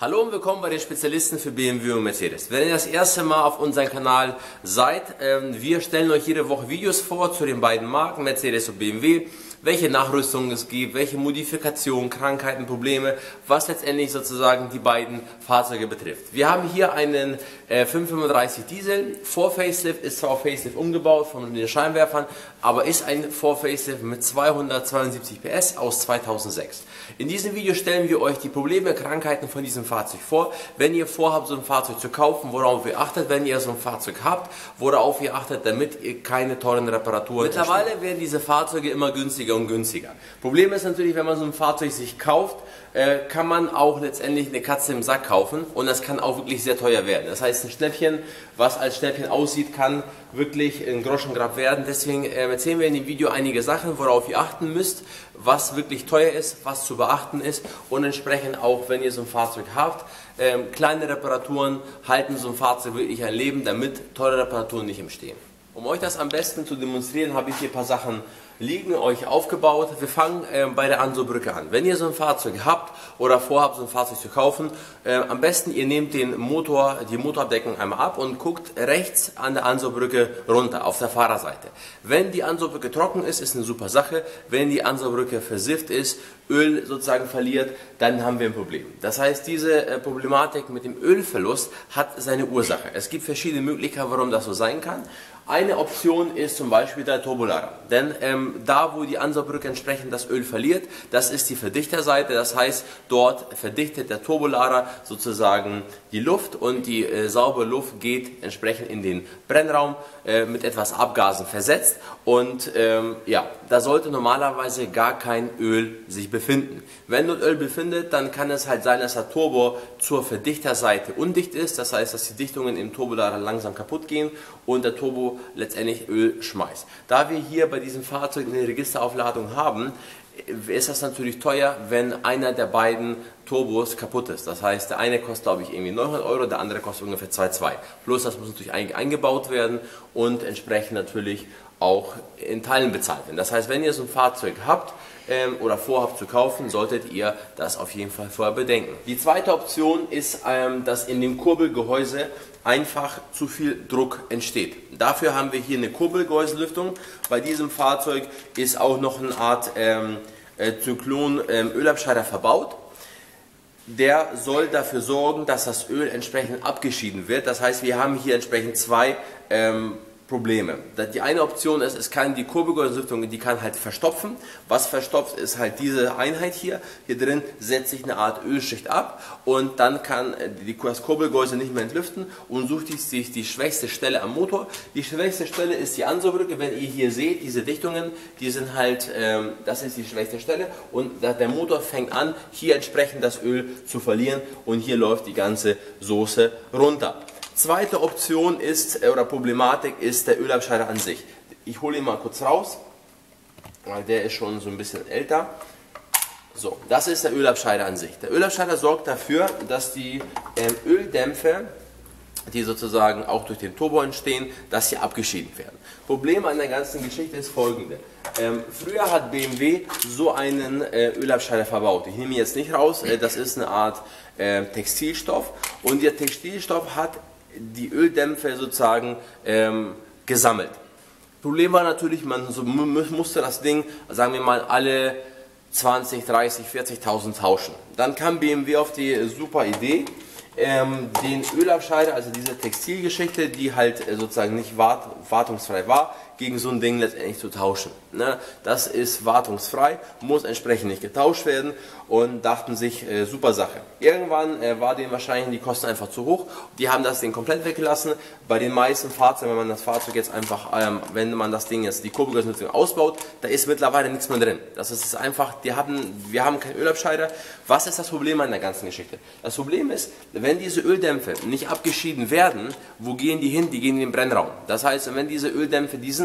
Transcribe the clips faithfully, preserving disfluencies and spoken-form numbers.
Hallo und willkommen bei den Spezialisten für B M W und Mercedes. Wenn ihr das erste Mal auf unserem Kanal seid, ähm, wir stellen euch jede Woche Videos vor zu den beiden Marken Mercedes und B M W, welche Nachrüstungen es gibt, welche Modifikationen, Krankheiten, Probleme, was letztendlich sozusagen die beiden Fahrzeuge betrifft. Wir haben hier einen äh, fünfhundertfünfunddreißig Diesel, vor Facelift, ist zwar auf Facelift umgebaut von den Scheinwerfern, aber ist ein vor Facelift mit zweihundertzweiundsiebzig P S aus zweitausendsechs. In diesem Video stellen wir euch die Probleme, Krankheiten von diesem Fahrzeug vor. Wenn ihr vorhabt, so ein Fahrzeug zu kaufen, worauf ihr achtet, wenn ihr so ein Fahrzeug habt, worauf ihr achtet, damit ihr keine teuren Reparaturen habt. Mittlerweile werden diese Fahrzeuge immer günstiger und günstiger. Problem ist natürlich, wenn man so ein Fahrzeug sich kauft, äh, kann man auch letztendlich eine Katze im Sack kaufen und das kann auch wirklich sehr teuer werden. Das heißt, ein Schnäppchen, was als Schnäppchen aussieht, kann wirklich ein Groschengrab werden. Deswegen äh, erzählen wir in dem Video einige Sachen, worauf ihr achten müsst, was wirklich teuer ist, was zu beachten ist und entsprechend auch, wenn ihr so ein Fahrzeug habt, ähm, kleine Reparaturen halten so ein Fahrzeug wirklich ein Leben, damit teure Reparaturen nicht entstehen. Um euch das am besten zu demonstrieren, habe ich hier ein paar Sachen liegen, euch aufgebaut. Wir fangen äh, bei der Anso-Brücke an. Wenn ihr so ein Fahrzeug habt oder vorhabt, so ein Fahrzeug zu kaufen, äh, am besten ihr nehmt den Motor, die Motorabdeckung einmal ab und guckt rechts an der Anso-Brücke runter, auf der Fahrerseite. Wenn die Anso-Brücke trocken ist, ist eine super Sache. Wenn die Anso-Brücke versifft ist, Öl sozusagen verliert, dann haben wir ein Problem. Das heißt, diese äh, Problematik mit dem Ölverlust hat seine Ursache. Es gibt verschiedene Möglichkeiten, warum das so sein kann. Eine Option ist zum Beispiel der Turbolader, denn ähm, da, wo die Ansaugbrücke entsprechend das Öl verliert, das ist die Verdichterseite, das heißt, dort verdichtet der Turbolader sozusagen die Luft und die äh, saubere Luft geht entsprechend in den Brennraum äh, mit etwas Abgasen versetzt und ähm, ja, da sollte normalerweise gar kein Öl sich befinden. Wenn dort Öl befindet, dann kann es halt sein, dass der Turbo zur Verdichterseite undicht ist, das heißt, dass die Dichtungen im Turbolader langsam kaputt gehen und der Turbo letztendlich Öl schmeißt. Da wir hier bei diesem Fahrzeug eine Registeraufladung haben, ist das natürlich teuer, wenn einer der beiden Turbos kaputt ist. Das heißt, der eine kostet, glaube ich, irgendwie neunhundert Euro, der andere kostet ungefähr zweihundertzwei. Plus, das muss natürlich eingebaut werden und entsprechend natürlich auch in Teilen bezahlt werden. Das heißt, wenn ihr so ein Fahrzeug habt ähm, oder vorhabt zu kaufen, solltet ihr das auf jeden Fall vorher bedenken. Die zweite Option ist, ähm, dass in dem Kurbelgehäuse einfach zu viel Druck entsteht. Dafür haben wir hier eine Kurbelgehäuselüftung. Bei diesem Fahrzeug ist auch noch eine Art ähm, äh, Zyklon ähm, Ölabscheider verbaut. Der soll dafür sorgen, dass das Öl entsprechend abgeschieden wird. Das heißt, wir haben hier entsprechend zwei ähm, Probleme. Die eine Option ist, es kann die Kurbelgehäuselüftung, die kann halt verstopfen. Was verstopft, ist halt diese Einheit hier. Hier drin setzt sich eine Art Ölschicht ab und dann kann die, das Kurbelgehäuse nicht mehr entlüften und sucht sich die schwächste Stelle am Motor. Die schwächste Stelle ist die Ansaugbrücke. Wenn ihr hier seht, diese Dichtungen, die sind halt, ähm, das ist die schwächste Stelle und der Motor fängt an, hier entsprechend das Öl zu verlieren und hier läuft die ganze Soße runter. Zweite Option ist, oder Problematik ist der Ölabscheider an sich. Ich hole ihn mal kurz raus, weil der ist schon so ein bisschen älter. So, das ist der Ölabscheider an sich. Der Ölabscheider sorgt dafür, dass die ähm, Öldämpfe, die sozusagen auch durch den Turbo entstehen, dass sie abgeschieden werden. Problem an der ganzen Geschichte ist folgende. Ähm, früher hat B M W so einen äh, Ölabscheider verbaut. Ich nehme ihn jetzt nicht raus, äh, das ist eine Art äh, Textilstoff und der Textilstoff hat die Öldämpfe sozusagen ähm, gesammelt. Problem war natürlich, man so, musste das Ding, sagen wir mal, alle zwanzig, dreißig, vierzigtausend tauschen. Dann kam B M W auf die super Idee, ähm, den Ölabscheider, also diese Textilgeschichte, die halt äh, sozusagen nicht wart, wartungsfrei war, gegen so ein Ding letztendlich zu tauschen. Ne? Das ist wartungsfrei, muss entsprechend nicht getauscht werden und dachten sich, äh, super Sache. Irgendwann äh, war denen wahrscheinlich die Kosten einfach zu hoch. Die haben das Ding komplett weggelassen. Bei den meisten Fahrzeugen, wenn man das Fahrzeug jetzt einfach, ähm, wenn man das Ding jetzt, die Kurbelgehäuselüftung ausbaut, da ist mittlerweile nichts mehr drin. Das ist einfach, die haben, wir haben keinen Ölabscheider. Was ist das Problem an der ganzen Geschichte? Das Problem ist, wenn diese Öldämpfe nicht abgeschieden werden, wo gehen die hin? Die gehen in den Brennraum. Das heißt, wenn diese Öldämpfe diesen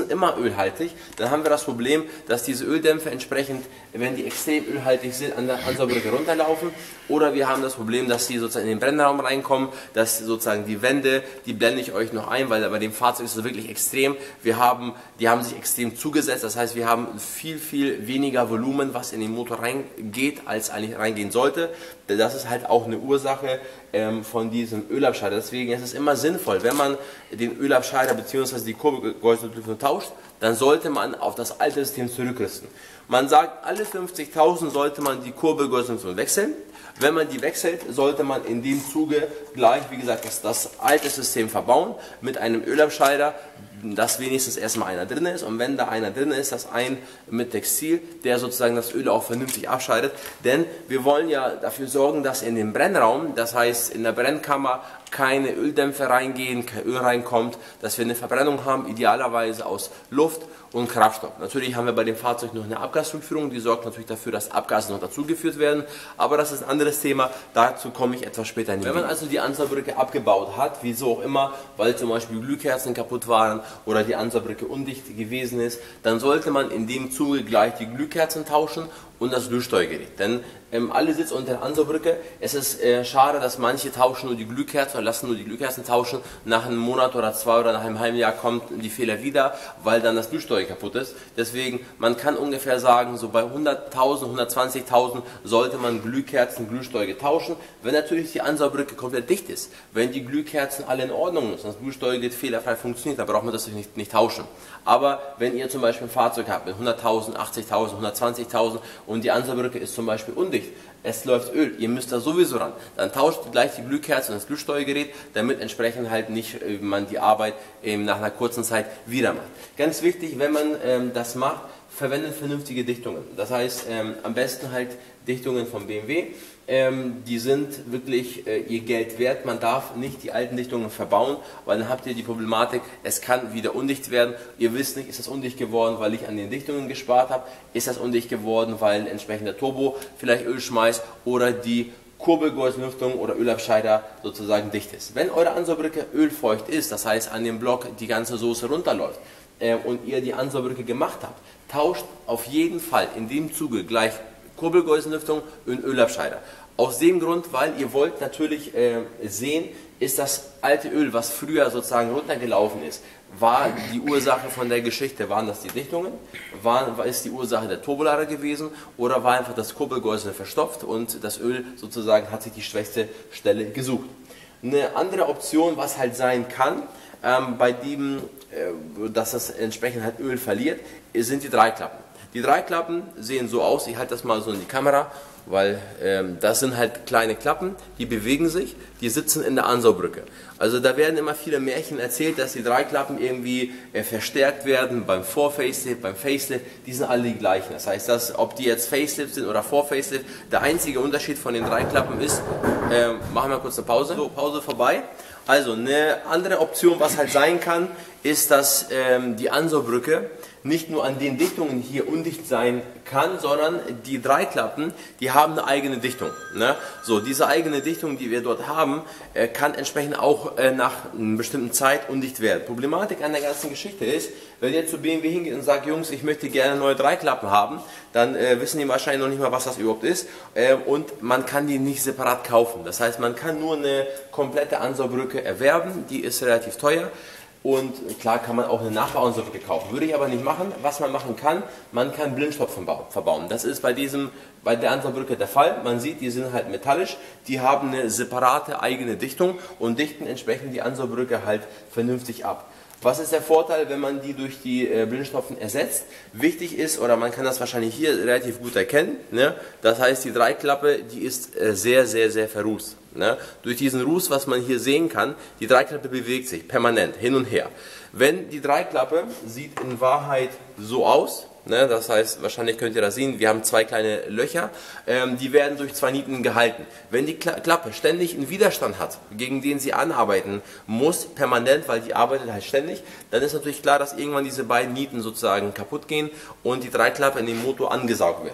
sind immer ölhaltig, dann haben wir das Problem, dass diese Öldämpfe entsprechend, wenn die extrem ölhaltig sind, an der Ansaugbrücke runterlaufen, oder wir haben das Problem, dass sie sozusagen in den Brennraum reinkommen, dass sozusagen die Wände, die blende ich euch noch ein, weil bei dem Fahrzeug ist es wirklich extrem, wir haben, die haben sich extrem zugesetzt, das heißt, wir haben viel, viel weniger Volumen, was in den Motor reingeht, als eigentlich reingehen sollte. Das ist halt auch eine Ursache ähm, von diesem Ölabscheider. Deswegen ist es immer sinnvoll, wenn man den Ölabscheider bzw. die Kurbelgehäuselüftung tauscht, dann sollte man auf das alte System zurückrüsten. Man sagt, alle fünfzigtausend sollte man die Kurbelgehäuselüftung wechseln. Wenn man die wechselt, sollte man in dem Zuge gleich, wie gesagt, das, das alte System verbauen mit einem Ölabscheider, dass wenigstens erstmal einer drin ist, und wenn da einer drin ist, dass ein mit Textil, der sozusagen das Öl auch vernünftig abscheidet, denn wir wollen ja dafür sorgen, dass in den Brennraum, das heißt in der Brennkammer, keine Öldämpfe reingehen, kein Öl reinkommt, dass wir eine Verbrennung haben, idealerweise aus Luft und Kraftstoff. Natürlich haben wir bei dem Fahrzeug noch eine Abgasrückführung, die sorgt natürlich dafür, dass Abgase noch dazugeführt werden, aber das ist ein anderes Thema, dazu komme ich etwas später in die Wenn man also die Ansaugbrücke abgebaut hat, wieso auch immer, weil zum Beispiel Glühkerzen kaputt waren oder die Ansaugbrücke undicht gewesen ist, dann sollte man in dem Zuge gleich die Glühkerzen tauschen und das Glühsteuergerät. Denn ähm, alle sitzen unter der Ansaugbrücke. Es ist äh, schade, dass manche tauschen nur die Glühkerzen oder lassen nur die Glühkerzen tauschen. Nach einem Monat oder zwei oder nach einem halben Jahr kommt die Fehler wieder, weil dann das Glühsteuer kaputt ist. Deswegen, man kann ungefähr sagen, so bei hunderttausend, hundertzwanzigtausend sollte man Glühkerzen, Glühsteuer tauschen. Wenn natürlich die Ansaugbrücke komplett dicht ist, wenn die Glühkerzen alle in Ordnung sind, das Glühsteuergerät fehlerfrei funktioniert, dann braucht man das nicht, nicht tauschen. Aber wenn ihr zum Beispiel ein Fahrzeug habt mit hunderttausend, achtzigtausend, hundertzwanzigtausend und die Ansaugbrücke ist zum Beispiel undicht, es läuft Öl, ihr müsst da sowieso ran, dann tauscht gleich die Glühkerze und das Glühsteuergerät, damit entsprechend halt nicht äh, man die Arbeit ähm, nach einer kurzen Zeit wieder macht. Ganz wichtig, wenn man ähm, das macht, verwendet vernünftige Dichtungen. Das heißt, ähm, am besten halt Dichtungen vom B M W. Ähm, die sind wirklich äh, ihr Geld wert. Man darf nicht die alten Dichtungen verbauen, weil dann habt ihr die Problematik, es kann wieder undicht werden. Ihr wisst nicht, ist das undicht geworden, weil ich an den Dichtungen gespart habe? Ist das undicht geworden, weil entsprechend der Turbo vielleicht Öl schmeißt oder die Kurbelgehäuselüftung oder Ölabscheider sozusagen dicht ist. Wenn eure Ansaugbrücke ölfeucht ist, das heißt an dem Block die ganze Soße runterläuft äh, und ihr die Ansaugbrücke gemacht habt, tauscht auf jeden Fall in dem Zuge gleich Kurbelgehäuselüftung und Ölabscheider. Aus dem Grund, weil ihr wollt natürlich äh, sehen, ist das alte Öl, was früher sozusagen runtergelaufen ist, war die Ursache von der Geschichte, waren das die Dichtungen, war, ist die Ursache der Turbolader gewesen oder war einfach das Kurbelgehäuse verstopft und das Öl sozusagen hat sich die schwächste Stelle gesucht. Eine andere Option, was halt sein kann, ähm, bei dem, äh, dass das entsprechend halt Öl verliert, sind die Dreiklappen. Die Dreiklappen sehen so aus, ich halte das mal so in die Kamera, weil ähm, das sind halt kleine Klappen, die bewegen sich, die sitzen in der Ansaugbrücke. Also da werden immer viele Märchen erzählt, dass die Dreiklappen irgendwie äh, verstärkt werden beim Vor-Facelift, beim Facelift, die sind alle die gleichen. Das heißt, dass, ob die jetzt Facelift sind oder Vor-Facelift, der einzige Unterschied von den Dreiklappen ist, äh, machen wir kurz eine Pause, so, Pause vorbei. Also eine andere Option, was halt sein kann, ist, dass ähm, die Ansaugbrücke nicht nur an den Dichtungen hier undicht sein kann, sondern die Dreiklappen, die haben eine eigene Dichtung. Ne? So, diese eigene Dichtung, die wir dort haben, äh, kann entsprechend auch äh, nach einer bestimmten Zeit undicht werden. Problematik an der ganzen Geschichte ist, wenn ihr zu B M W hingeht und sagt, Jungs, ich möchte gerne neue Dreiklappen haben, dann äh, wissen die wahrscheinlich noch nicht mal, was das überhaupt ist, äh, und man kann die nicht separat kaufen. Das heißt, man kann nur eine komplette Ansaugbrücke erwerben, die ist relativ teuer. Und klar kann man auch eine Nachbauansaugbrücke kaufen. Würde ich aber nicht machen. Was man machen kann, man kann Blindstopf verbauen. Das ist bei diesem, bei der Ansaugbrücke der Fall. Man sieht, die sind halt metallisch. Die haben eine separate eigene Dichtung und dichten entsprechend die Ansaugbrücke halt vernünftig ab. Was ist der Vorteil, wenn man die durch die äh, Blindstopfen ersetzt? Wichtig ist, oder man kann das wahrscheinlich hier relativ gut erkennen, ne? Das heißt, die Dreiklappe, die ist äh, sehr, sehr, sehr verrußt. Ne? Durch diesen Ruß, was man hier sehen kann, die Dreiklappe bewegt sich permanent hin und her. Wenn die Dreiklappe sieht in Wahrheit so aus, ne? Das heißt, wahrscheinlich könnt ihr das sehen, wir haben zwei kleine Löcher, ähm, die werden durch zwei Nieten gehalten. Wenn die Kla Klappe ständig einen Widerstand hat, gegen den sie anarbeiten muss, permanent, weil die arbeitet halt ständig, dann ist natürlich klar, dass irgendwann diese beiden Nieten sozusagen kaputt gehen und die Dreiklappe in den Motor angesaugt wird.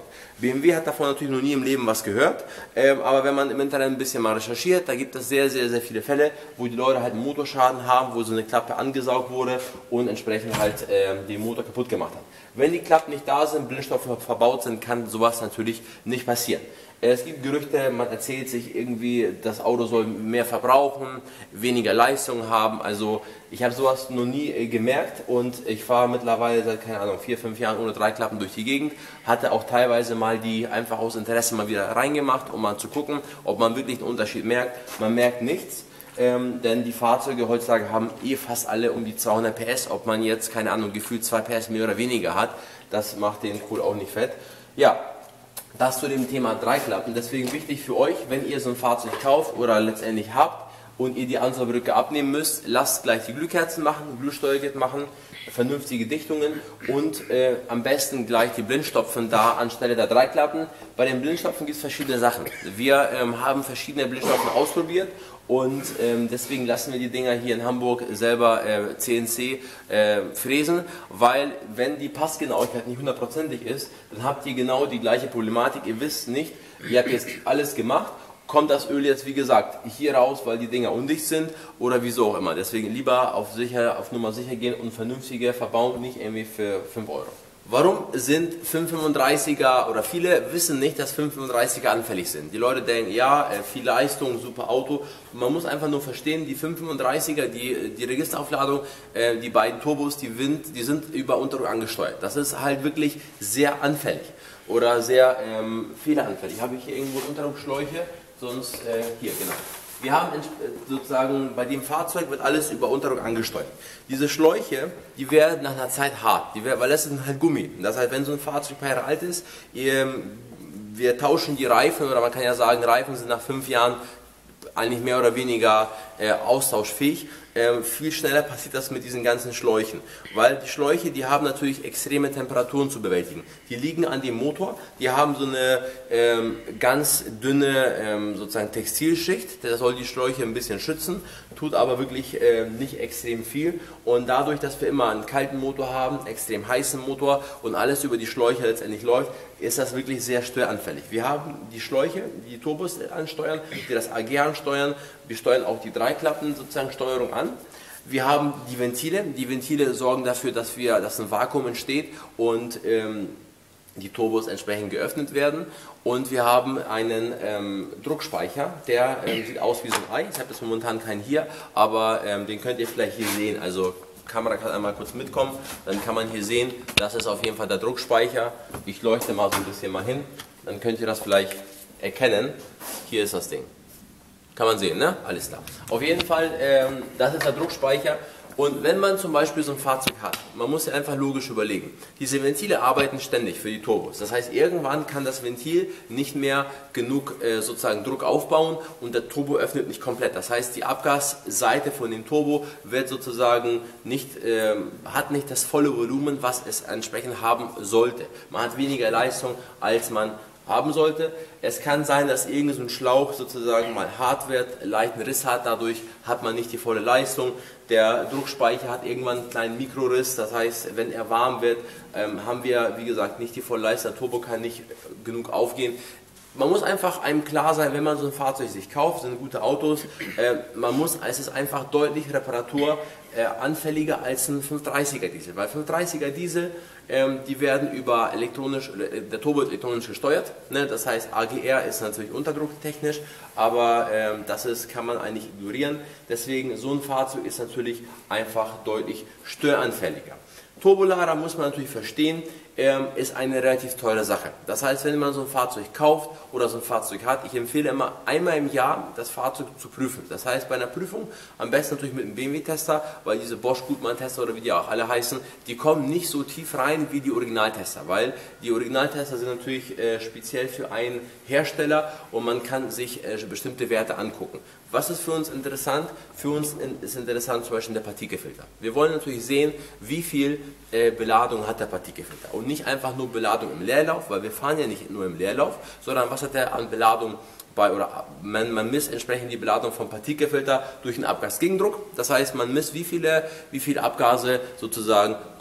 B M W hat davon natürlich noch nie im Leben was gehört, ähm, aber wenn man im Internet ein bisschen mal recherchiert, da gibt es sehr, sehr, sehr viele Fälle, wo die Leute halt einen Motorschaden haben, wo so eine Klappe angesaugt wurde und entsprechend halt äh, den Motor kaputt gemacht hat. Wenn die Klappen nicht da sind, Blindstoffe verbaut sind, kann sowas natürlich nicht passieren. Es gibt Gerüchte, man erzählt sich irgendwie, das Auto soll mehr verbrauchen, weniger Leistung haben. Also ich habe sowas noch nie äh, gemerkt und ich fahre mittlerweile seit, keine Ahnung, vier, fünf Jahren ohne drei Klappen durch die Gegend. Hatte auch teilweise mal die einfach aus Interesse mal wieder reingemacht, um mal zu gucken, ob man wirklich einen Unterschied merkt. Man merkt nichts. Ähm, denn die Fahrzeuge heutzutage haben eh fast alle um die zweihundert P S, ob man jetzt, keine Ahnung, gefühlt zwei P S mehr oder weniger hat, das macht den Kohl auch nicht fett. Ja, das zu dem Thema Dreiklappen, deswegen wichtig für euch, wenn ihr so ein Fahrzeug kauft oder letztendlich habt und ihr die Ansaugbrücke abnehmen müsst, lasst gleich die Glühkerzen machen, Glühsteuergerät machen, vernünftige Dichtungen und äh, am besten gleich die Blindstopfen da anstelle der Dreiklappen. Bei den Blindstopfen gibt es verschiedene Sachen. Wir ähm, haben verschiedene Blindstopfen ausprobiert und ähm, deswegen lassen wir die Dinger hier in Hamburg selber äh, C N C äh, fräsen, weil wenn die Passgenauigkeit nicht hundertprozentig ist, dann habt ihr genau die gleiche Problematik. Ihr wisst nicht, ihr habt jetzt alles gemacht, kommt das Öl jetzt wie gesagt hier raus, weil die Dinger undicht sind oder wieso auch immer. Deswegen lieber auf, sicher, auf Nummer sicher gehen und vernünftige verbauen, nicht irgendwie für fünf Euro. Warum sind fünf fünfunddreißiger oder viele wissen nicht, dass fünf fünfunddreißiger anfällig sind. Die Leute denken, ja, viel Leistung, super Auto. Man muss einfach nur verstehen, die fünf fünfunddreißiger, die, die Registeraufladung, die beiden Turbos, die, Wind, die sind über Unterdruck angesteuert. Das ist halt wirklich sehr anfällig oder sehr ähm, fehleranfällig. Habe ich hier irgendwo Unterdruckschläuche? Sonst äh, hier, genau. Wir haben sozusagen, bei dem Fahrzeug wird alles über Unterdruck angesteuert. Diese Schläuche, die werden nach einer Zeit hart, die werden, weil das ist halt Gummi. Das heißt, wenn so ein Fahrzeug ein paar Jahre alt ist, ihr, wir tauschen die Reifen, oder man kann ja sagen, Reifen sind nach fünf Jahren eigentlich mehr oder weniger äh, austauschfähig. Äh, viel schneller passiert das mit diesen ganzen Schläuchen, weil die Schläuche, die haben natürlich extreme Temperaturen zu bewältigen. Die liegen an dem Motor, die haben so eine ähm, ganz dünne ähm, sozusagen Textilschicht, der soll die Schläuche ein bisschen schützen, tut aber wirklich äh, nicht extrem viel und dadurch, dass wir immer einen kalten Motor haben, extrem heißen Motor und alles über die Schläuche letztendlich läuft, ist das wirklich sehr störanfällig. Wir haben die Schläuche, die Turbos ansteuern, die das A G ansteuern, wir steuern auch die Dreiklappen sozusagen Steuerung an. Wir haben die Ventile, die Ventile sorgen dafür, dass, wir, dass ein Vakuum entsteht und ähm, die Turbos entsprechend geöffnet werden. Und wir haben einen ähm, Druckspeicher, der ähm, sieht aus wie so ein Ei. Ich habe jetzt momentan keinen hier, aber ähm, den könnt ihr vielleicht hier sehen. Also Kamera kann einmal kurz mitkommen, dann kann man hier sehen, das ist auf jeden Fall der Druckspeicher. Ich leuchte mal so ein bisschen mal hin, dann könnt ihr das vielleicht erkennen. Hier ist das Ding. Kann man sehen, ne? Alles klar. Auf jeden Fall, ähm, das ist der Druckspeicher. Und wenn man zum Beispiel so ein Fahrzeug hat, man muss sich einfach logisch überlegen, diese Ventile arbeiten ständig für die Turbos. Das heißt, irgendwann kann das Ventil nicht mehr genug äh, sozusagen Druck aufbauen und der Turbo öffnet nicht komplett. Das heißt, die Abgasseite von dem Turbo wird sozusagen nicht, äh, hat nicht das volle Volumen, was es entsprechend haben sollte. Man hat weniger Leistung, als man haben sollte. Es kann sein, dass irgendein so ein Schlauch sozusagen mal hart wird, leicht einen Riss hat, dadurch hat man nicht die volle Leistung. Der Druckspeicher hat irgendwann einen kleinen Mikroriss, das heißt, wenn er warm wird, ähm, haben wir, wie gesagt, nicht die volle Leistung, der Turbo kann nicht genug aufgehen. Man muss einfach einem klar sein, wenn man so ein Fahrzeug sich kauft, sind gute Autos, äh, man muss, es ist einfach deutlich reparaturanfälliger äh, als ein fünfhundertdreißiger Diesel, weil fünfhundertdreißiger Diesel, ähm, die werden über elektronisch, der Turbo wird elektronisch gesteuert, ne? Das heißt A G R ist natürlich unterdrucktechnisch, aber ähm, das ist, kann man eigentlich ignorieren, deswegen so ein Fahrzeug ist natürlich einfach deutlich störanfälliger. Turbolader muss man natürlich verstehen, ähm, ist eine relativ teure Sache. Das heißt, wenn man so ein Fahrzeug kauft oder so ein Fahrzeug hat, ich empfehle immer einmal im Jahr das Fahrzeug zu prüfen. Das heißt, bei einer Prüfung am besten natürlich mit einem B M W-Tester, weil diese Bosch-Gutmann-Tester oder wie die auch alle heißen, die kommen nicht so tief rein wie die Originaltester, weil die Originaltester sind natürlich äh, speziell für einen Hersteller und man kann sich äh, bestimmte Werte angucken. Was ist für uns interessant? Für uns ist interessant zum Beispiel der Partikelfilter. Wir wollen natürlich sehen, wie viel äh, Beladung hat der Partikelfilter. Und nicht einfach nur Beladung im Leerlauf, weil wir fahren ja nicht nur im Leerlauf, sondern was hat er an Beladung bei, oder man, man misst entsprechend die Beladung vom Partikelfilter durch den Abgasgegendruck. Das heißt, man misst, wie viele, wie viele Abgase sozusagen kommen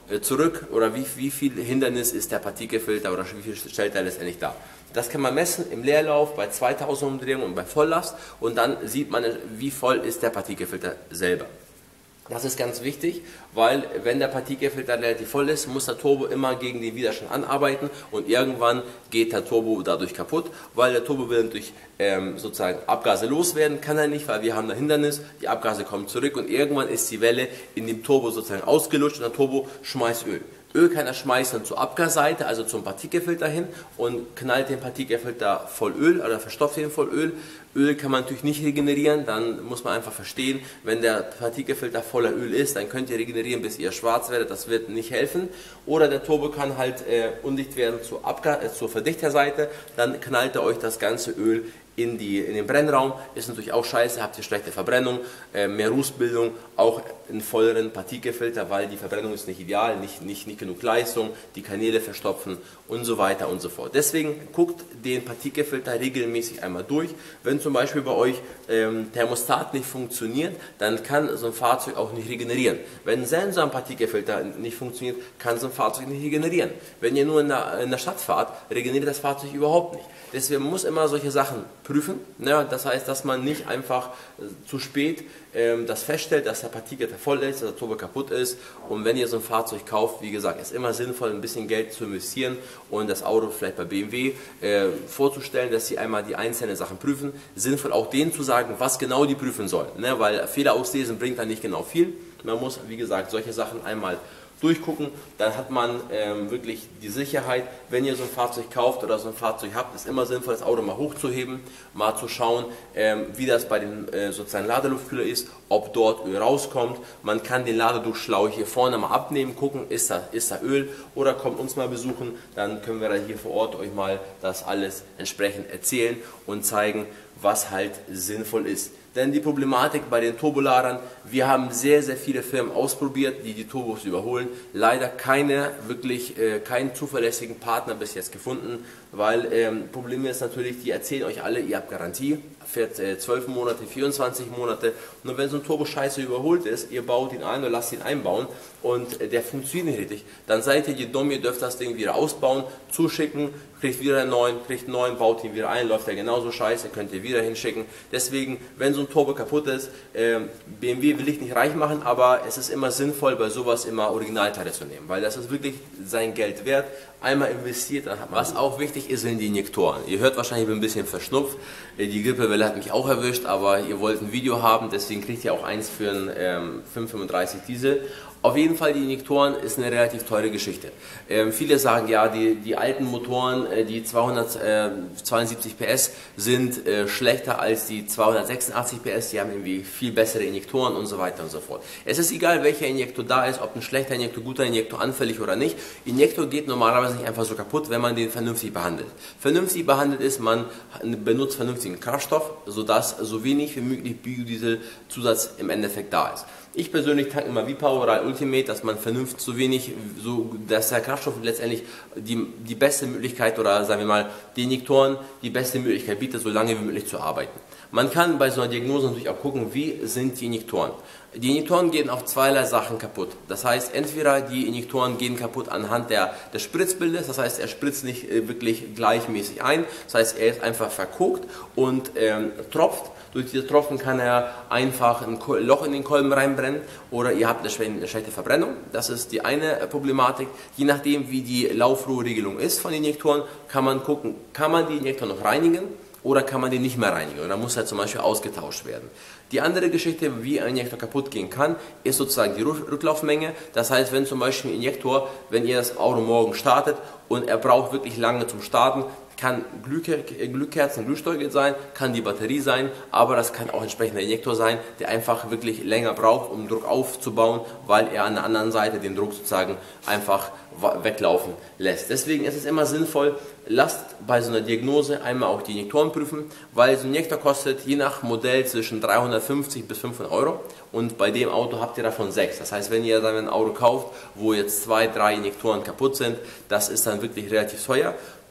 äh, zurück oder wie, wie viel Hindernis ist der Partikelfilter oder wie viel stellt er letztendlich dar. Das kann man messen im Leerlauf bei zweitausend Umdrehungen und bei Volllast und dann sieht man, wie voll ist der Partikelfilter selber. Das ist ganz wichtig, weil wenn der Partikelfilter relativ voll ist, muss der Turbo immer gegen den Widerstand anarbeiten und irgendwann geht der Turbo dadurch kaputt, weil der Turbo will natürlich ähm, sozusagen Abgase loswerden, kann er nicht, weil wir haben ein Hindernis, die Abgase kommen zurück und irgendwann ist die Welle in dem Turbo sozusagen ausgelutscht und der Turbo schmeißt Öl. Öl kann er schmeißen zur Abgasseite, also zum Partikelfilter hin und knallt den Partikelfilter voll Öl oder verstopft ihn voll Öl. Öl kann man natürlich nicht regenerieren, dann muss man einfach verstehen, wenn der Partikelfilter voller Öl ist, dann könnt ihr regenerieren, bis ihr schwarz werdet, das wird nicht helfen. Oder der Turbo kann halt äh, undicht werden zur, Abga äh, zur Verdichterseite, dann knallt er euch das ganze Öl in, die, in den Brennraum, ist natürlich auch scheiße, habt ihr schlechte Verbrennung, äh, mehr Rußbildung, auch einen volleren Partikelfilter, weil die Verbrennung ist nicht ideal, nicht, nicht, nicht genug Leistung, die Kanäle verstopfen und so weiter und so fort. Deswegen guckt den Partikelfilter regelmäßig einmal durch. Wenn zum Beispiel bei euch ähm, Thermostat nicht funktioniert, dann kann so ein Fahrzeug auch nicht regenerieren. Wenn ein Sensor am Partikelfilter nicht funktioniert, kann so ein Fahrzeug nicht regenerieren. Wenn ihr nur in der, in der Stadt fahrt, regeneriert das Fahrzeug überhaupt nicht. Deswegen muss immer solche Sachen prüfen. Ne? Das heißt, dass man nicht einfach äh, zu spät ähm, das feststellt, dass der Partikelfilter voll ist, dass der Turbo kaputt ist. Und wenn ihr so ein Fahrzeug kauft, wie gesagt, ist immer sinnvoll, ein bisschen Geld zu investieren und das Auto vielleicht bei B M W äh, vorzustellen, dass sie einmal die einzelnen Sachen prüfen. Sinnvoll auch denen zu sagen, was genau die prüfen sollen. Ne? Weil Fehler auslesen bringt dann nicht genau viel. Man muss, wie gesagt, solche Sachen einmal durchgucken, dann hat man ähm, wirklich die Sicherheit, wenn ihr so ein Fahrzeug kauft oder so ein Fahrzeug habt, ist immer sinnvoll, das Auto mal hochzuheben, mal zu schauen, ähm, wie das bei dem äh, sozusagen Ladeluftkühler ist, ob dort Öl rauskommt. Man kann den Ladedurchschlauch hier vorne mal abnehmen, gucken, ist da, ist da Öl, oder kommt uns mal besuchen, dann können wir da hier vor Ort euch mal das alles entsprechend erzählen und zeigen, was halt sinnvoll ist. Denn die Problematik bei den Turboladern, wir haben sehr, sehr viele Firmen ausprobiert, die die Turbos überholen. Leider keine, wirklich äh, keinen zuverlässigen Partner bis jetzt gefunden, weil ähm, Problem ist natürlich, die erzählen euch alle, ihr habt Garantie, fährt äh, zwölf Monate, vierundzwanzig Monate. Nur wenn so ein Turbo scheiße überholt ist, ihr baut ihn ein oder lasst ihn einbauen und äh, der funktioniert nicht richtig, dann seid ihr die dumm, ihr dürft das Ding wieder ausbauen, zuschicken, kriegt wieder einen neuen, kriegt einen neuen, baut ihn wieder ein, läuft er genauso scheiße, könnt ihr wieder hinschicken. Deswegen, wenn so ein Turbo kaputt ist, äh, B M W will ich nicht reich machen, aber es ist immer sinnvoll, bei sowas immer Originalteile zu nehmen, weil das ist wirklich sein Geld wert. Einmal investiert, dann hat man. Was auch wichtig ist, sind die Injektoren. Ihr hört wahrscheinlich, ich bin ein bisschen verschnupft. Die Grippewelle hat mich auch erwischt, aber ihr wollt ein Video haben, deswegen kriegt ihr auch eins für einen ähm, fünf fünfunddreißig Diesel. Auf jeden Fall, die Injektoren ist eine relativ teure Geschichte. Ähm, viele sagen, ja, die, die alten Motoren, äh, die zweihundertzweiundsiebzig P S sind äh, schlechter als die zweihundertsechsundachtzig P S, die haben irgendwie viel bessere Injektoren und so weiter und so fort. Es ist egal, welcher Injektor da ist, ob ein schlechter Injektor, guter Injektor, anfällig oder nicht. Injektor geht normalerweise nicht einfach so kaputt, wenn man den vernünftig behandelt. Vernünftig behandelt ist, man benutzt vernünftigen Kraftstoff, sodass so wenig wie möglich Biodiesel-Zusatz im Endeffekt da ist. Ich persönlich tanke immer V-Power Ultimate, dass man vernünftig so wenig, so, dass der Kraftstoff letztendlich die, die beste Möglichkeit oder sagen wir mal die Injektoren die beste Möglichkeit bietet, so lange wie möglich zu arbeiten. Man kann bei so einer Diagnose natürlich auch gucken, wie sind die Injektoren. Die Injektoren gehen auf zweierlei Sachen kaputt. Das heißt, entweder die Injektoren gehen kaputt anhand der, des Spritzbildes, das heißt, er spritzt nicht äh, wirklich gleichmäßig ein, das heißt, er ist einfach verkokt und ähm, tropft. Durch diese Tropfen kann er einfach ein Loch in den Kolben reinbrennen oder ihr habt eine schlechte Verbrennung. Das ist die eine Problematik. Je nachdem, wie die Laufrohrregelung ist von den Injektoren, kann man gucken, kann man die Injektoren noch reinigen oder kann man den nicht mehr reinigen. Und dann muss er zum Beispiel ausgetauscht werden. Die andere Geschichte, wie ein Injektor kaputt gehen kann, ist sozusagen die Rücklaufmenge. Das heißt, wenn zum Beispiel ein Injektor, wenn ihr das Auto morgen startet und er braucht wirklich lange zum Starten, kann Glühkerzen, Glühstäuge sein, kann die Batterie sein, aber das kann auch entsprechender Injektor sein, der einfach wirklich länger braucht, um Druck aufzubauen, weil er an der anderen Seite den Druck sozusagen einfach weglaufen lässt. Deswegen ist es immer sinnvoll, lasst bei so einer Diagnose einmal auch die Injektoren prüfen, weil so ein Injektor kostet je nach Modell zwischen dreihundertfünfzig bis fünfhundert Euro und bei dem Auto habt ihr davon sechs. Das heißt, wenn ihr dann ein Auto kauft, wo jetzt zwei, drei Injektoren kaputt sind, das ist dann wirklich relativ teuer.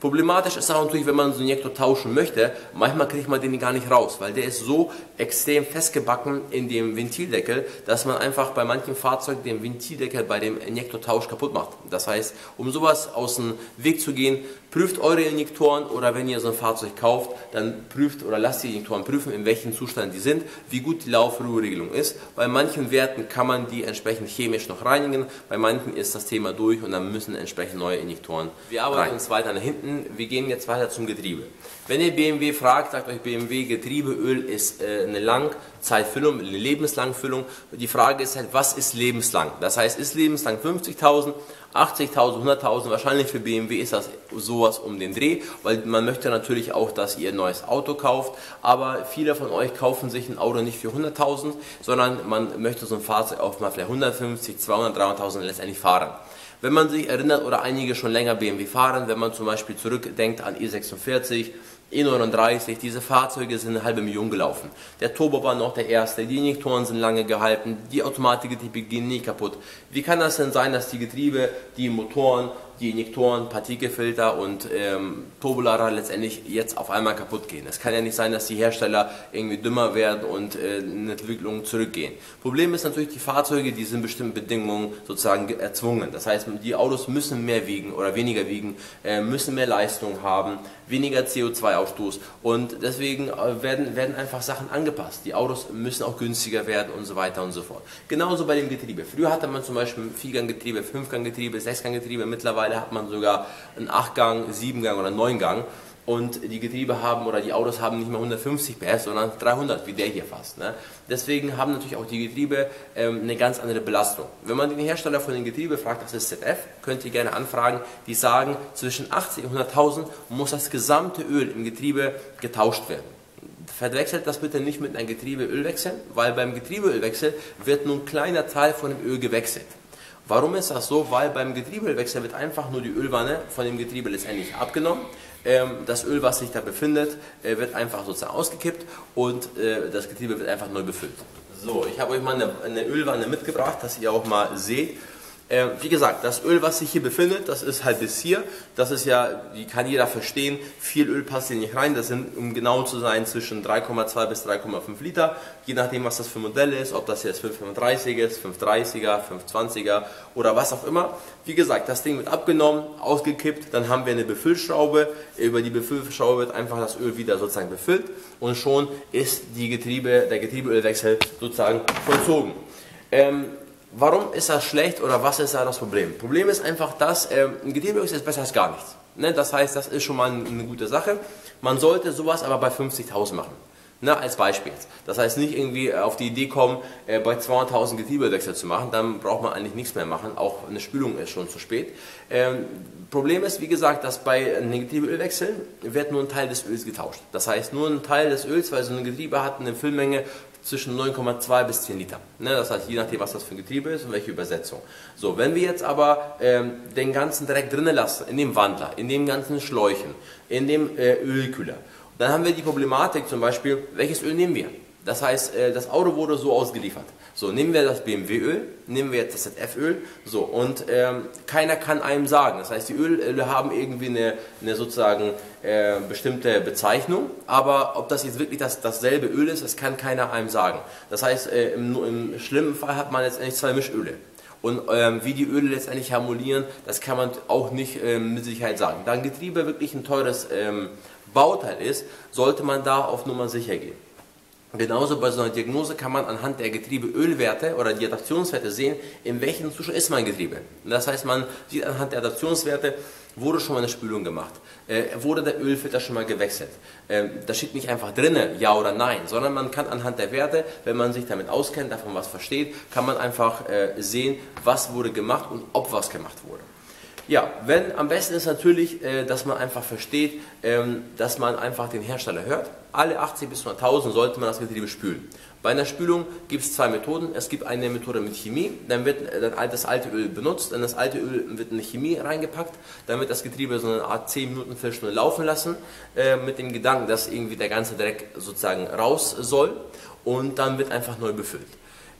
Problematisch ist auch natürlich, wenn man so einen Injektor tauschen möchte, manchmal kriegt man den gar nicht raus, weil der ist so extrem festgebacken in dem Ventildeckel, dass man einfach bei manchen Fahrzeugen den Ventildeckel bei dem Injektortausch kaputt macht. Das heißt, um sowas aus dem Weg zu gehen, prüft eure Injektoren, oder wenn ihr so ein Fahrzeug kauft, dann prüft oder lasst die Injektoren prüfen, in welchem Zustand die sind, wie gut die Laufruheregelung ist. Bei manchen Werten kann man die entsprechend chemisch noch reinigen, bei manchen ist das Thema durch und dann müssen entsprechend neue Injektoren. Wir arbeiten rein. uns weiter nach hinten, wir gehen jetzt weiter zum Getriebe. Wenn ihr B M W fragt, sagt euch B M W, Getriebeöl ist äh, eine Langzeitfüllung, eine Lebenslangfüllung. Die Frage ist halt, was ist lebenslang? Das heißt, ist lebenslang fünfzigtausend, achtzigtausend, hunderttausend? Wahrscheinlich für B M W ist das sowas um den Dreh, weil man möchte natürlich auch, dass ihr ein neues Auto kauft, aber viele von euch kaufen sich ein Auto nicht für hunderttausend, sondern man möchte so ein Fahrzeug auch mal vielleicht hundertfünfzig, zweihundert, dreihunderttausend letztendlich fahren. Wenn man sich erinnert, oder einige schon länger B M W fahren, wenn man zum Beispiel zurückdenkt an E sechsundvierzig, E neununddreißig, diese Fahrzeuge sind eine halbe Million gelaufen. Der Turbo war noch der erste, die Injektoren sind lange gehalten, die Automatikgetriebe gehen nie kaputt. Wie kann das denn sein, dass die Getriebe, die Motoren, die Injektoren, Partikelfilter und ähm, Turbolader letztendlich jetzt auf einmal kaputt gehen? Es kann ja nicht sein, dass die Hersteller irgendwie dümmer werden und äh, in Entwicklung zurückgehen. Problem ist natürlich, die Fahrzeuge, die sind bestimmten Bedingungen sozusagen erzwungen. Das heißt, die Autos müssen mehr wiegen oder weniger wiegen, äh, müssen mehr Leistung haben, weniger C O zwei Ausstoß, und deswegen werden, werden einfach Sachen angepasst. Die Autos müssen auch günstiger werden und so weiter und so fort. Genauso bei dem Getriebe. Früher hatte man zum Beispiel Vierganggetriebe, Fünfganggetriebe, Sechsganggetriebe, mittlerweile hat man sogar einen Achtgang, Siebengang oder Neungang. Und die Getriebe haben, oder die Autos haben nicht mehr hundertfünfzig P S, sondern dreihundert, wie der hier fast. Ne? Deswegen haben natürlich auch die Getriebe ähm, eine ganz andere Belastung. Wenn man den Hersteller von den Getriebe fragt, das ist Z F, könnt ihr gerne anfragen, die sagen, zwischen achtzig und hunderttausend muss das gesamte Öl im Getriebe getauscht werden. Verwechselt das bitte nicht mit einem Getriebeölwechsel, weil beim Getriebeölwechsel wird nur ein kleiner Teil von dem Öl gewechselt. Warum ist das so? Weil beim Getriebeölwechsel wird einfach nur die Ölwanne von dem Getriebe letztendlich abgenommen. Das Öl, was sich da befindet, wird einfach sozusagen ausgekippt und das Getriebe wird einfach neu befüllt. So, ich habe euch mal eine, eine Ölwanne mitgebracht, dass ihr auch mal seht. Äh, wie gesagt, das Öl, was sich hier befindet, das ist halt bis hier. Das ist ja, wie kann jeder verstehen, viel Öl passt hier nicht rein. Das sind, um genau zu sein, zwischen drei Komma zwei bis drei Komma fünf Liter. Je nachdem, was das für ein Modell ist, ob das jetzt fünf fünfunddreißig ist, fünf dreißiger, fünf zwanziger oder was auch immer. Wie gesagt, das Ding wird abgenommen, ausgekippt, dann haben wir eine Befüllschraube. Über die Befüllschraube wird einfach das Öl wieder sozusagen befüllt und schon ist die Getriebe, der Getriebeölwechsel sozusagen vollzogen. Ähm, Warum ist das schlecht oder was ist da das Problem? Problem ist einfach, dass äh, ein Getriebeölwechsel ist besser als gar nichts. Ne? Das heißt, das ist schon mal eine gute Sache. Man sollte sowas aber bei fünfzigtausend machen. Ne? Als Beispiel. Das heißt, nicht irgendwie auf die Idee kommen, äh, bei zweihunderttausend Getriebeölwechsel zu machen. Dann braucht man eigentlich nichts mehr machen. Auch eine Spülung ist schon zu spät. Ähm, Problem ist, wie gesagt, dass bei einem Getriebeölwechsel wird nur ein Teil des Öls getauscht. Das heißt, nur ein Teil des Öls, weil so ein Getriebe hat eine Füllmenge zwischen neun Komma zwei bis zehn Liter. Ne, das heißt, je nachdem, was das für ein Getriebe ist und welche Übersetzung. So, wenn wir jetzt aber ähm, den ganzen Dreck drinnen lassen, in dem Wandler, in den ganzen Schläuchen, in dem äh, Ölkühler, dann haben wir die Problematik zum Beispiel, welches Öl nehmen wir? Das heißt, äh, das Auto wurde so ausgeliefert. So, nehmen wir das B M W-Öl, nehmen wir jetzt das Z F-Öl, so, und ähm, keiner kann einem sagen. Das heißt, die Öle haben irgendwie eine, eine sozusagen äh, bestimmte Bezeichnung, aber ob das jetzt wirklich das, dasselbe Öl ist, das kann keiner einem sagen. Das heißt, äh, im, im schlimmen Fall hat man letztendlich zwei Mischöle. Und ähm, wie die Öle letztendlich harmonieren, das kann man auch nicht ähm, mit Sicherheit sagen. Da ein Getriebe wirklich ein teures ähm, Bauteil ist, sollte man da auf Nummer sicher gehen. Genauso bei so einer Diagnose kann man anhand der Getriebeölwerte oder die Adaptionswerte sehen, in welchem Zustand ist mein Getriebe. Das heißt, man sieht anhand der Adaptionswerte, wurde schon mal eine Spülung gemacht, äh, wurde der Ölfilter schon mal gewechselt. Äh, das steht nicht einfach drinne, ja oder nein, sondern man kann anhand der Werte, wenn man sich damit auskennt, davon was versteht, kann man einfach äh, sehen, was wurde gemacht und ob was gemacht wurde. Ja, wenn, am besten ist natürlich, äh, dass man einfach versteht, ähm, dass man einfach den Hersteller hört. Alle achtzig bis hunderttausend sollte man das Getriebe spülen. Bei einer Spülung gibt es zwei Methoden. Es gibt eine Methode mit Chemie, dann wird dann das alte Öl benutzt, dann das alte Öl wird in eine Chemie reingepackt, dann wird das Getriebe so eine Art zehn Minuten, Viertelstunde laufen lassen, äh, mit dem Gedanken, dass irgendwie der ganze Dreck sozusagen raus soll, und dann wird einfach neu befüllt.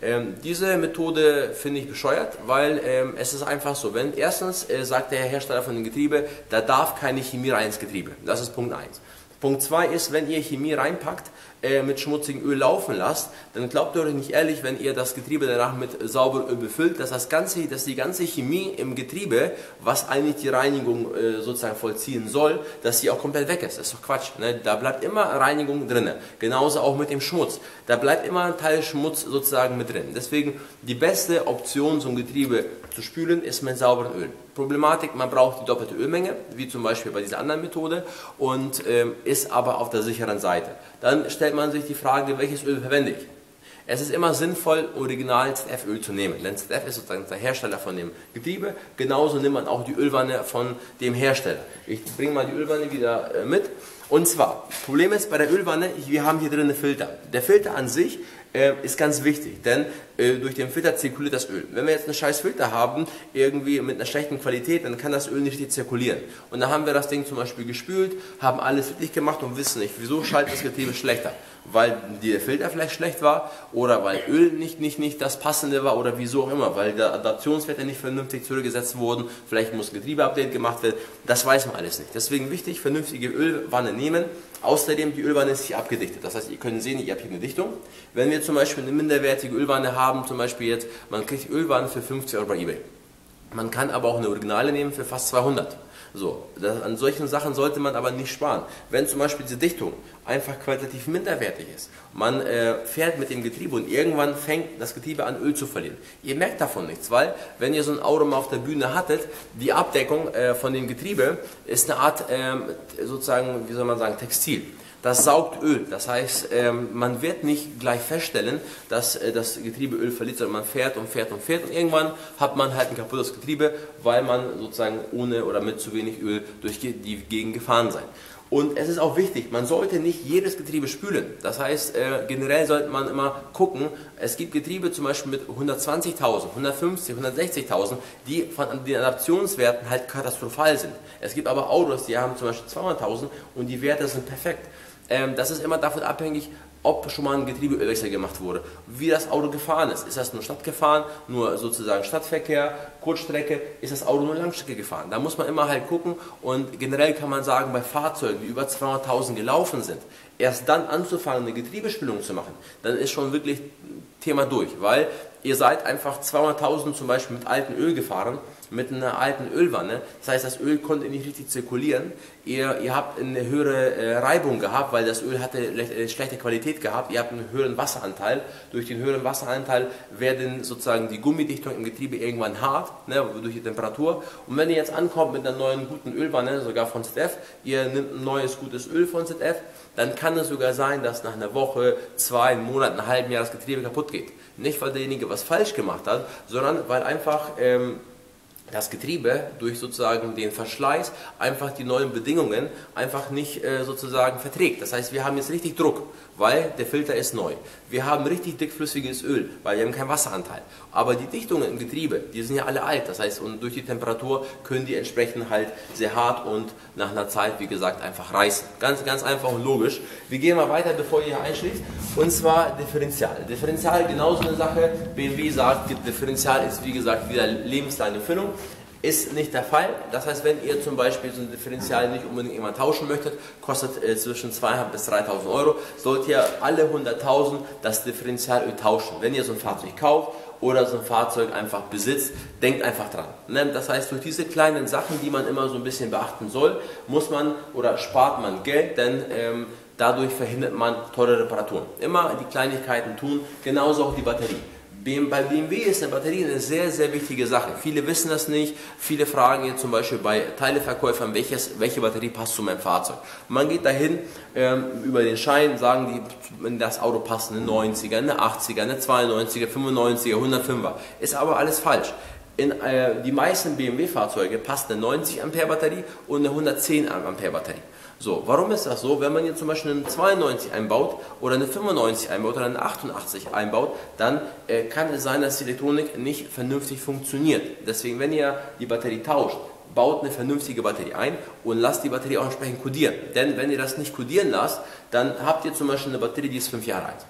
Ähm, diese Methode finde ich bescheuert, weil ähm, es ist einfach so, wenn erstens äh, sagt der Hersteller von dem Getriebe, da darf keine Chemie rein ins Getriebe. Das ist Punkt eins. Punkt zwei ist, wenn ihr Chemie reinpackt, äh, mit schmutzigem Öl laufen lasst, dann glaubt ihr euch nicht ehrlich, wenn ihr das Getriebe danach mit sauberem Öl befüllt, dass, das ganze, dass die ganze Chemie im Getriebe, was eigentlich die Reinigung äh, sozusagen vollziehen soll, dass sie auch komplett weg ist. Das ist doch Quatsch. Ne? Da bleibt immer Reinigung drin. Genauso auch mit dem Schmutz. Da bleibt immer ein Teil Schmutz sozusagen mit drin. Deswegen die beste Option, so ein Getriebe zu spülen, ist mit sauberem Öl. Problematik, man braucht die doppelte Ölmenge, wie zum Beispiel bei dieser anderen Methode, und ähm, ist aber auf der sicheren Seite. Dann stellt man sich die Frage, welches Öl verwende ich? Es ist immer sinnvoll, original Z F-Öl zu nehmen, denn Z F ist sozusagen der Hersteller von dem Getriebe. Genauso nimmt man auch die Ölwanne von dem Hersteller. Ich bringe mal die Ölwanne wieder äh, mit. Und zwar, das Problem ist bei der Ölwanne, wir haben hier drin einen Filter. Der Filter an sich äh, ist ganz wichtig, denn äh, durch den Filter zirkuliert das Öl. Wenn wir jetzt einen scheiß Filter haben, irgendwie mit einer schlechten Qualität, dann kann das Öl nicht richtig zirkulieren. Und dann haben wir das Ding zum Beispiel gespült, haben alles richtig gemacht und wissen nicht, wieso schaltet das Getriebe schlechter. Weil der Filter vielleicht schlecht war oder weil Öl nicht, nicht, nicht das passende war oder wieso auch immer, weil die Adaptionswerte nicht vernünftig zurückgesetzt wurden, vielleicht muss ein Getriebeupdate gemacht werden, das weiß man alles nicht. Deswegen wichtig, vernünftige Ölwanne nehmen. Außerdem, die Ölwanne ist hier abgedichtet, das heißt, ihr könnt sehen, ihr habt hier eine Dichtung. Wenn wir zum Beispiel eine minderwertige Ölwanne haben, zum Beispiel jetzt, man kriegt Ölwannen für fünfzig Euro bei eBay. Man kann aber auch eine Originale nehmen für fast zweihundert. So, das, an solchen Sachen sollte man aber nicht sparen. Wenn zum Beispiel diese Dichtung einfach qualitativ minderwertig ist, man äh, fährt mit dem Getriebe und irgendwann fängt das Getriebe an Öl zu verlieren. Ihr merkt davon nichts, weil wenn ihr so ein Auto mal auf der Bühne hattet, die Abdeckung äh, von dem Getriebe ist eine Art, äh, sozusagen, wie soll man sagen, Textil. Das saugt Öl, das heißt, ähm, man wird nicht gleich feststellen, dass äh, das Getriebe Öl verliert, sondern man fährt und fährt und fährt und irgendwann hat man halt ein kaputtes Getriebe, weil man sozusagen ohne oder mit zu wenig Öl durch die Gegend gefahren sein. Und es ist auch wichtig, man sollte nicht jedes Getriebe spülen. Das heißt, äh, generell sollte man immer gucken, es gibt Getriebe zum Beispiel mit hundertzwanzigtausend, hundertfünfzig, hundertsechzigtausend, die von den Adaptionswerten halt katastrophal sind. Es gibt aber Autos, die haben zum Beispiel zweihunderttausend und die Werte sind perfekt. Ähm, das ist immer davon abhängig, ob schon mal ein Getriebeölwechsel gemacht wurde, wie das Auto gefahren ist. Ist das nur Stadt gefahren, nur sozusagen Stadtverkehr, Kurzstrecke, ist das Auto nur Langstrecke gefahren. Da muss man immer halt gucken und generell kann man sagen, bei Fahrzeugen, die über zweihunderttausend gelaufen sind, erst dann anzufangen, eine Getriebespülung zu machen, dann ist schon wirklich Thema durch, weil ihr seid einfach zweihunderttausend zum Beispiel mit altem Öl gefahren, mit einer alten Ölwanne, das heißt, das Öl konnte nicht richtig zirkulieren, ihr, ihr habt eine höhere äh, Reibung gehabt, weil das Öl hatte äh, schlechte Qualität gehabt, ihr habt einen höheren Wasseranteil, durch den höheren Wasseranteil werden sozusagen die Gummidichtung im Getriebe irgendwann hart, ne, durch die Temperatur, und wenn ihr jetzt ankommt mit einer neuen guten Ölwanne, sogar von Z F, ihr nehmt ein neues gutes Öl von Z F, dann kann es sogar sein, dass nach einer Woche, zwei, einem Monat, einem halben Jahr das Getriebe kaputt geht. Nicht, weil derjenige was falsch gemacht hat, sondern weil einfach ähm, das Getriebe durch sozusagen den Verschleiß einfach die neuen Bedingungen einfach nicht äh, sozusagen verträgt. Das heißt, wir haben jetzt richtig Druck, weil der Filter ist neu. Wir haben richtig dickflüssiges Öl, weil wir haben keinen Wasseranteil. Aber die Dichtungen im Getriebe, die sind ja alle alt. Das heißt, und durch die Temperatur können die entsprechend halt sehr hart und nach einer Zeit, wie gesagt, einfach reißen. Ganz, ganz einfach und logisch. Wir gehen mal weiter, bevor ihr hier einschlägt. Und zwar Differential. Differential, genauso eine Sache. B M W sagt, Differential ist wie gesagt wieder lebenslange Füllung. Ist nicht der Fall. Das heißt, wenn ihr zum Beispiel so ein Differential nicht unbedingt irgendwann tauschen möchtet, kostet äh, zwischen zweitausend bis dreitausend Euro, sollt ihr alle hunderttausend das Differentialöl tauschen. Wenn ihr so ein Fahrzeug kauft oder so ein Fahrzeug einfach besitzt, denkt einfach dran. Ne? Das heißt, durch diese kleinen Sachen, die man immer so ein bisschen beachten soll, muss man oder spart man Geld, denn ähm, dadurch verhindert man teure Reparaturen. Immer die Kleinigkeiten tun, genauso auch die Batterie. Bei B M W ist eine Batterie eine sehr, sehr wichtige Sache. Viele wissen das nicht. Viele fragen jetzt zum Beispiel bei Teileverkäufern, welches, welche Batterie passt zu meinem Fahrzeug. Man geht dahin ähm, über den Schein, sagen die, wenn das Auto passt, eine neunziger, eine achtziger, eine zweiundneunziger, fünfundneunziger, hundertfünfer. Ist aber alles falsch. In äh, die meisten B M W-Fahrzeuge passt eine neunzig Ampere Batterie und eine hundertzehn Ampere Batterie. So, warum ist das so? Wenn man jetzt zum Beispiel eine zweiundneunzig einbaut oder eine fünfundneunzig einbaut oder eine achtundachtzig einbaut, dann äh, kann es sein, dass die Elektronik nicht vernünftig funktioniert. Deswegen, wenn ihr die Batterie tauscht, baut eine vernünftige Batterie ein und lasst die Batterie auch entsprechend kodieren. Denn wenn ihr das nicht kodieren lasst, dann habt ihr zum Beispiel eine Batterie, die ist fünf Jahre alt.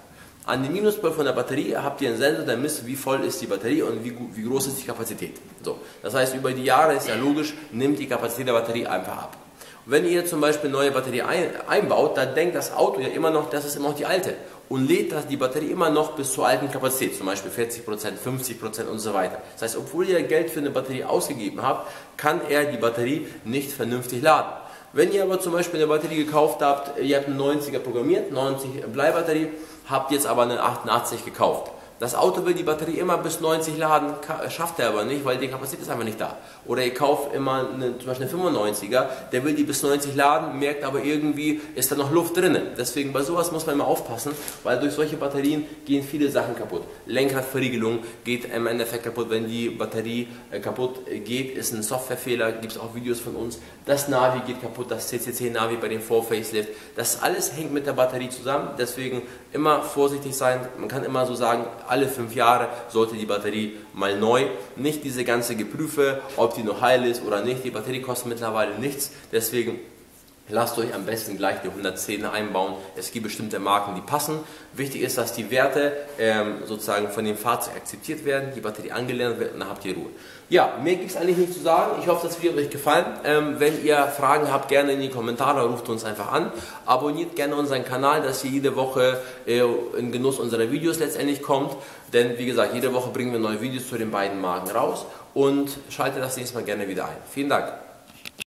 An dem Minuspol von der Batterie habt ihr einen Sensor, der misst, wie voll ist die Batterie und wie, wie groß ist die Kapazität. So. Das heißt, über die Jahre ist ja logisch, nimmt die Kapazität der Batterie einfach ab. Und wenn ihr zum Beispiel eine neue Batterie ein, einbaut, dann denkt das Auto ja immer noch, das ist immer noch die alte. Und lädt das, die Batterie immer noch bis zur alten Kapazität, zum Beispiel vierzig Prozent, fünfzig Prozent und so weiter. Das heißt, obwohl ihr Geld für eine Batterie ausgegeben habt, kann er die Batterie nicht vernünftig laden. Wenn ihr aber zum Beispiel eine Batterie gekauft habt, ihr habt eine neunziger programmiert, neunzig Bleibatterie, habt jetzt aber eine achtundachtzig gekauft. Das Auto will die Batterie immer bis neunzig laden, schafft er aber nicht, weil die Kapazität ist einfach nicht da. Oder ihr kauft immer eine, zum Beispiel eine fünfundneunziger, der will die bis neunzig laden, merkt aber irgendwie, ist da noch Luft drin. Deswegen bei sowas muss man immer aufpassen, weil durch solche Batterien gehen viele Sachen kaputt. Lenkradverriegelung geht im Endeffekt kaputt, wenn die Batterie kaputt geht, ist ein Softwarefehler, gibt es auch Videos von uns. Das Navi geht kaputt, das C C C-Navi bei dem Vor-Facelift. Das alles hängt mit der Batterie zusammen, deswegen immer vorsichtig sein. Man kann immer so sagen, alle fünf Jahre sollte die Batterie mal neu. Nicht diese ganze Geprüfe, ob die noch heil ist oder nicht. Die Batterie kostet mittlerweile nichts. Deswegen lasst euch am besten gleich die hundertzehner einbauen. Es gibt bestimmte Marken, die passen. Wichtig ist, dass die Werte ähm, sozusagen von dem Fahrzeug akzeptiert werden, die Batterie angelernt wird und dann habt ihr Ruhe. Ja, mehr gibt es eigentlich nicht zu sagen. Ich hoffe, das Video hat euch gefallen. Ähm, wenn ihr Fragen habt, gerne in die Kommentare, ruft uns einfach an. Abonniert gerne unseren Kanal, dass ihr jede Woche äh, in Genuss unserer Videos letztendlich kommt. Denn wie gesagt, jede Woche bringen wir neue Videos zu den beiden Marken raus. Und schaltet das nächste Mal gerne wieder ein. Vielen Dank.